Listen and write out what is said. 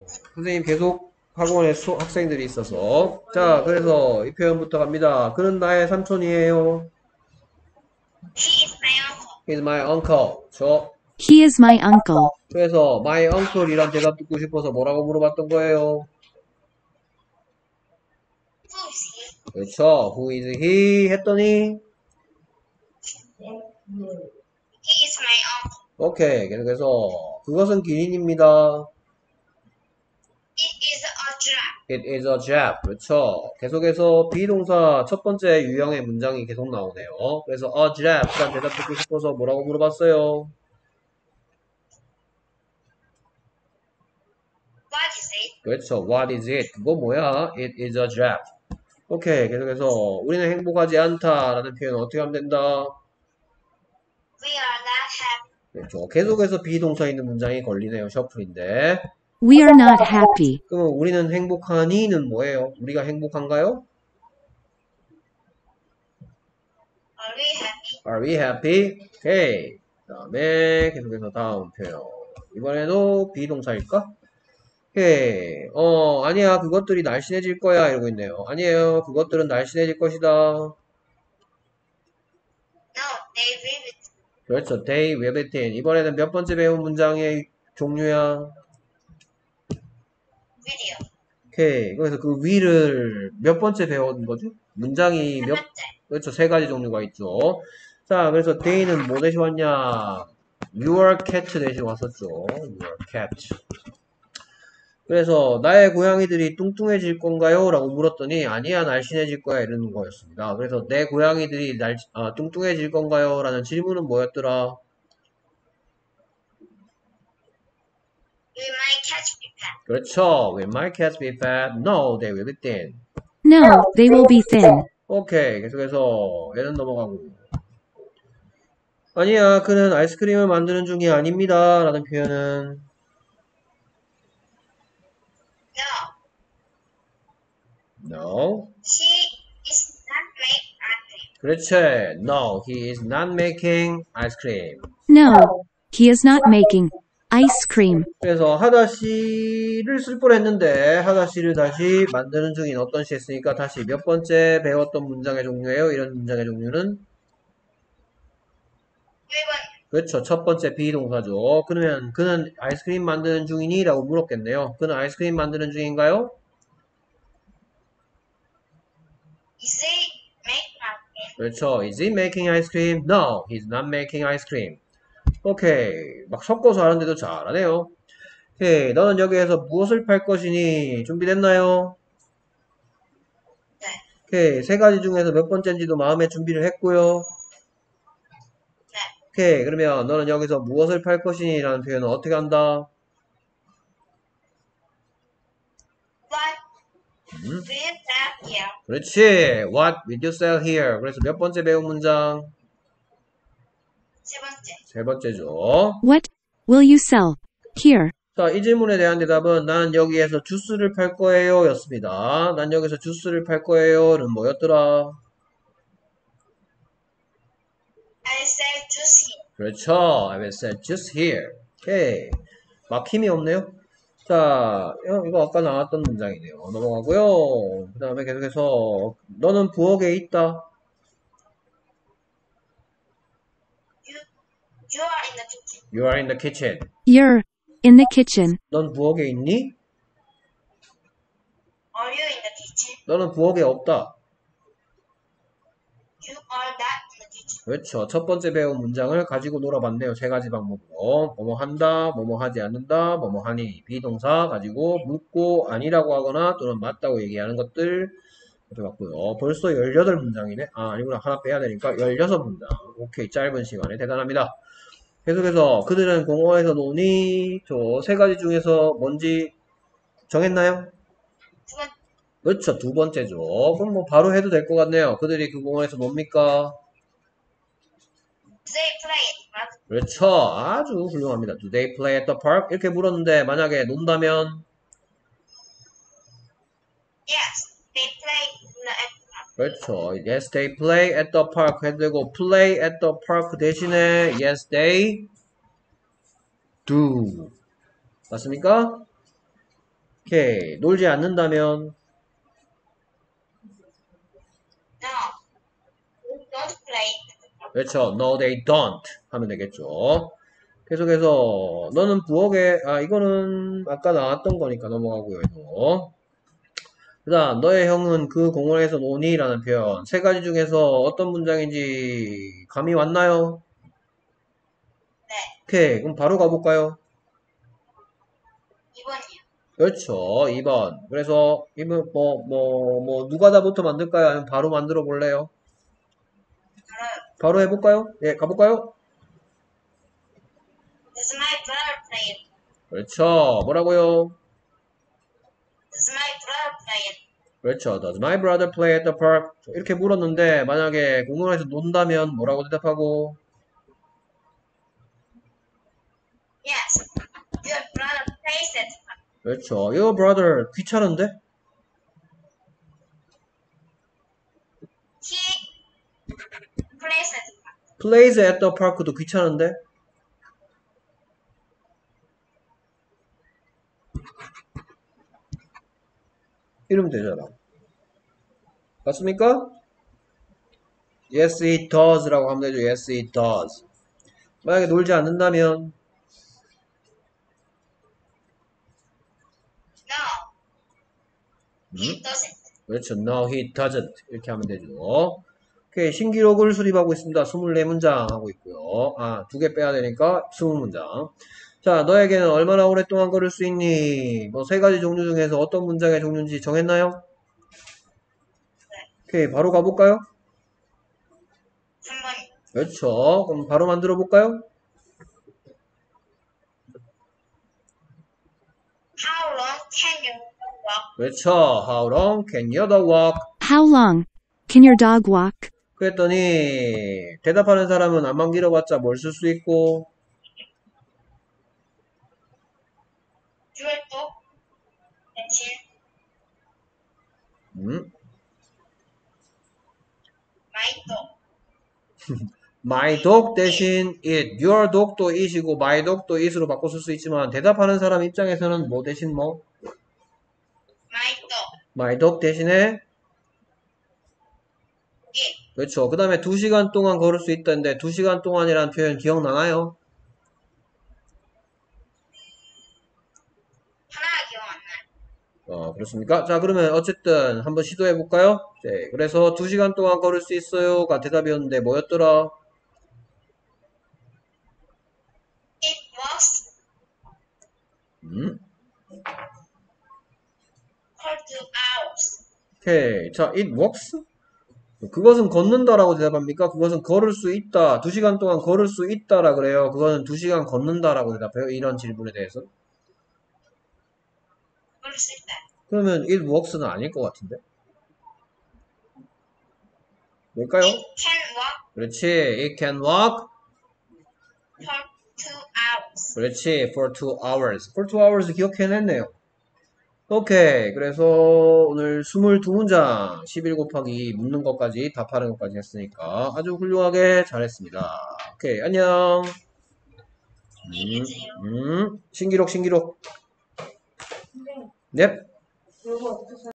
선생님 계속 학원에 학생들이 있어서. 자, 그래서 이 표현부터 갑니다. 그는 나의 삼촌이에요. He is my uncle. He's my uncle. He is my uncle. 그래서 my uncle이란 대답 듣고 싶어서 뭐라고 물어봤던 거예요? Who is he? 그렇죠. Who is he? 했더니 He is my uncle. 오케이. 계속해서 그것은 기린입니다. It is a giraffe. It is a giraffe. 그렇죠. 계속해서 비동사 첫 번째 유형의 문장이 계속 나오네요. 그래서 a giraffe란 대답 듣고 싶어서 뭐라고 물어봤어요? What is it? 그렇죠. What is it? 그거 뭐야? It is a giraffe. 오케이. 계속해서 우리는 행복하지 않다라는 표현은 어떻게 하면 된다? We are not happy. 그렇죠. 계속해서 비동사 있는 문장이 걸리네요. 셔플인데. We are not happy. 그럼 우리는 행복하니는 뭐예요? 우리가 행복한가요? Are we happy? Are we happy? 오케이. 그 다음에 계속해서 다음 표현. 이번에도 비동사일까? 오케이. 아니야. 그것들이 날씬해질 거야. 이러고 있네요. 아니에요. 그것들은 날씬해질 것이다. No, they will be 그렇죠. They will be thin. 이번에는 몇 번째 배운 문장의 종류야? video. 오케이. 그래서 그 will을 몇 번째 배운 거죠? 문장이 첫 몇, 번째. 그렇죠. 세 가지 종류가 있죠. 자, 그래서 they는 뭐 대신 왔냐? Your cat 대신 왔었죠. Your cat. 그래서 나의 고양이들이 뚱뚱해질 건가요? 라고 물었더니 아니야 날씬해질 거야 이러는 거였습니다. 그래서 내 고양이들이 뚱뚱해질 건가요? 라는 질문은 뭐였더라? Will my cat be fat? 그렇죠. Will my cats be fat? No, they will be thin. No, they will be thin. 오케이. 계속해서 얘는 넘어가고. 아니야, 그는 아이스크림을 만드는 중이 아닙니다. 라는 표현은 No, No. she is not make ice cream. 그렇지. No, he is not making ice cream. No, he is not making ice cream. 그래서 하다시를 쓸 뻔했는데 하다시를 다시 만드는 중인 어떤 시 했으니까 다시 몇 번째 배웠던 문장의 종류예요? 이런 문장의 종류는 1번. 그렇죠. 첫 번째 비동사죠. 그러면 그는 아이스크림 만드는 중이니? 라고 물었겠네요. 그는 아이스크림 만드는 중인가요? Is he make ice cream? 그렇죠. Is he making ice cream? No, he's not making ice cream. 오케이. 막 섞어서 하는데도 잘하네요. 오케이. 너는 여기에서 무엇을 팔 것이니? 준비됐나요? 네. 오케이. 세 가지 중에서 몇 번째인지도 마음의 준비를 했고요. 네. 오케이. 그러면 너는 여기서 무엇을 팔 것이니? 라는 표현은 어떻게 한다? What will that here? 그렇지. What will you sell here? 그래서 몇 번째 배운 문장? 세 번째. 세 번째죠. What will you sell here? 자, 이 질문에 대한 대답은 난 여기에서 주스를 팔 거예요 였습니다. 난 여기서 주스를 팔 거예요는 뭐였더라? I sell juice here. 그렇죠. I will sell juice here. 오케이. 막 힘이 없네요. 자, 이거 아까 나왔던 문장이네요. 넘어가고요. 그 다음에 계속해서 너는 부엌에 있다. You are in the kitchen. You are in the kitchen. You're in the kitchen. 넌 부엌에 있니? Are you in the kitchen? 너는 부엌에 없다. You are not in the kitchen. 그렇죠. 첫 번째 배운 문장을 가지고 놀아봤네요. 세 가지 방법으로. 뭐뭐 한다, 뭐뭐 하지 않는다, 뭐뭐 하니. 비동사 가지고 묻고 아니라고 하거나 또는 맞다고 얘기하는 것들 해봤고요. 벌써 18문장이네. 아니구나. 하나 빼야 되니까 16문장. 오케이. 짧은 시간에 대단합니다. 계속해서 그들은 공원에서 노니 저 세 가지 중에서 뭔지 정했나요? 두 번째. 그렇죠. 두 번째죠. 그럼 뭐 바로 해도 될 것 같네요. 그들이 그 공원에서 놉니까? Do they play at the park? 그렇죠. 아주 훌륭합니다. Do they play at the park? 이렇게 물었는데 만약에 논다면 Yes, they play at the park. 그렇죠. Yes, they play at the park 해도 되고 play at the park 대신에 yes, they do. 맞습니까? 오케이. 놀지 않는다면, No. Don't play. 그렇죠. No, they don't. 하면 되겠죠. 계속해서, 너는 부엌에, 이거는 아까 나왔던 거니까 넘어가고요, 이거. 그 다음, 너의 형은 그 공원에서 노니? 라는 표현. 세 가지 중에서 어떤 문장인지 감이 왔나요? 네. 오케이. 그럼 바로 가볼까요? 2번이요. 그렇죠. 2번. 그래서, 이번, 누가 다부터 만들까요? 아니면 바로 만들어 볼래요? 바로 바로 해볼까요? 예, 가볼까요? Does my brother play it? 그렇죠. 뭐라고요? Does my brother play it? 그렇죠. Does my brother play at the park? 이렇게 물었는데, 만약에 공원에서 논다면 뭐라고 대답하고? Yes. Your brother plays it. 그렇죠. Your brother 귀찮은데? He plays it. Plays at the park도 귀찮은데? 이러면 되잖아. 맞습니까? Yes, it does 라고 하면 되죠. Yes, it does. 만약에 놀지 않는다면, No. He doesn't. 그렇죠. No, he doesn't. 이렇게 하면 되죠. 오케이. 신기록을 수립하고 있습니다. 24문장 하고 있고요. 2개 빼야 되니까 20문장. 자, 너에게는 얼마나 오랫동안 걸을 수 있니? 뭐, 세 가지 종류 중에서 어떤 문장의 종류인지 정했나요? 오케이. 바로 가볼까요? 3번. 그렇죠. 그럼 바로 만들어 볼까요? How long can you walk? 그렇죠. How long can your dog walk? How long can your dog walk? 그랬더니, 대답하는 사람은 안만 길어봤자 뭘 쓸 수 있고, 주얼도 대신 음? 마이도 My dog 대신 it, your dog도 it이고 my dog도 it으로 바꿔 쓸 수 있지만 대답하는 사람 입장에서는 뭐 대신 뭐? 마이도 My dog 대신에 이 그렇죠. 그 다음에 2시간 동안 걸을 수 있다는데 2시간 동안이라는 표현 기억나나요? 하나 기억 안 나요. 그렇습니까? 자, 그러면 어쨌든 한번 시도해 볼까요? 네, 그래서 2시간 동안 걸을 수 있어요가 대답이었는데 뭐였더라? It was 음? for 2 hours. 오케이. 자, it works? 그것은 걷는다라고 대답합니까? 그것은 걸을 수 있다. 2시간 동안 걸을 수 있다라 그래요. 그거는 2시간 걷는다라고 대답해요. 이런 질문에 대해서. 그럴 수 있다. 그러면 it works는 아닐 것 같은데. 뭘까요? It can walk 그렇지. It can walk. for 2 hours. 그렇지. For 2 hours. For 2 hours 기억해냈네요. 오케이. 그래서 오늘 22문장 11 곱하기 2 묻는 것까지 답하는 것까지 했으니까 아주 훌륭하게 잘했습니다. 오케이. 안녕. 안녕히 계세요. 신기록. 넵.